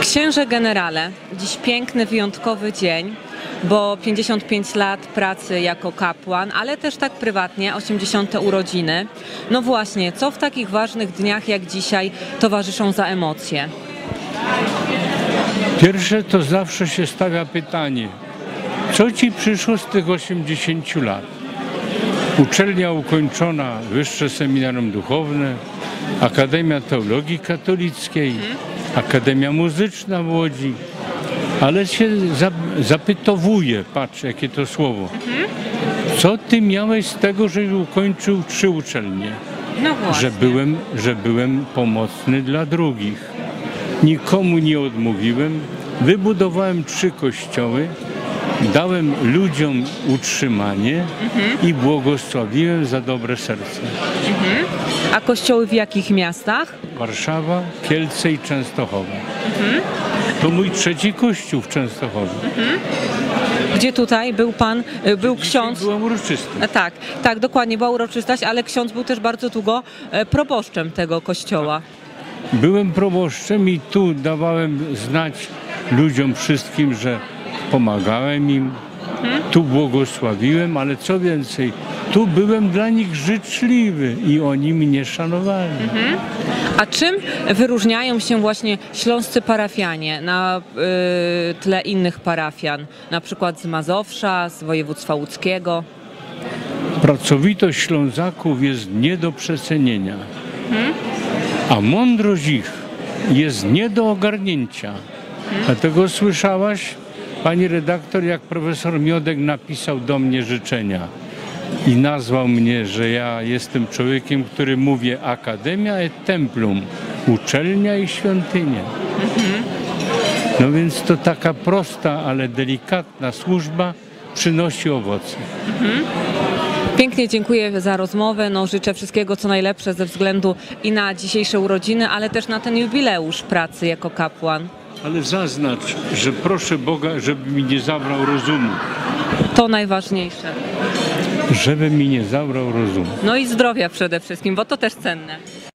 Księże generale, dziś piękny, wyjątkowy dzień, bo 55 lat pracy jako kapłan, ale też tak prywatnie, 80. urodziny. No właśnie, co w takich ważnych dniach jak dzisiaj towarzyszą za emocje? Pierwsze to zawsze się stawia pytanie, co ci przyszło z tych 80 lat? Uczelnia ukończona, Wyższe Seminarium Duchowne, Akademia Teologii Katolickiej, Akademia Muzyczna w Łodzi, ale się zapytowuje, patrz jakie to słowo, co ty miałeś z tego, że ukończył 3 uczelnie? No właśnie. Że byłem pomocny dla drugich. Nikomu nie odmówiłem, wybudowałem 3 kościoły, dałem ludziom utrzymanie i błogosławiłem za dobre serce. A kościoły w jakich miastach? Warszawa, Kielce i Częstochowa. To mój 3. kościół w Częstochowie. Gdzie tutaj był pan, był ksiądz? Byłem uroczysty. Tak, dokładnie, była uroczystość, ale ksiądz był też bardzo długo proboszczem tego kościoła. Byłem proboszczem i tu dawałem znać ludziom wszystkim, że pomagałem im, tu błogosławiłem, ale co więcej, tu byłem dla nich życzliwy i oni mnie szanowali. A czym wyróżniają się właśnie śląscy parafianie na tle innych parafian, na przykład z Mazowsza, z województwa łódzkiego? Pracowitość Ślązaków jest nie do przecenienia, a mądrość ich jest nie do ogarnięcia. Dlatego słyszałaś, pani redaktor, jak profesor Miodek napisał do mnie życzenia i nazwał mnie, że ja jestem człowiekiem, który mówi Akademia et Templum, uczelnia i świątynia. No więc to taka prosta, ale delikatna służba przynosi owoce. Pięknie dziękuję za rozmowę. No, życzę wszystkiego co najlepsze ze względu i na dzisiejsze urodziny, ale też na ten jubileusz pracy jako kapłan. Ale zaznacz, że proszę Boga, żeby mi nie zabrał rozumu. To najważniejsze. Żeby mi nie zabrał rozumu. No i zdrowia przede wszystkim, bo to też cenne.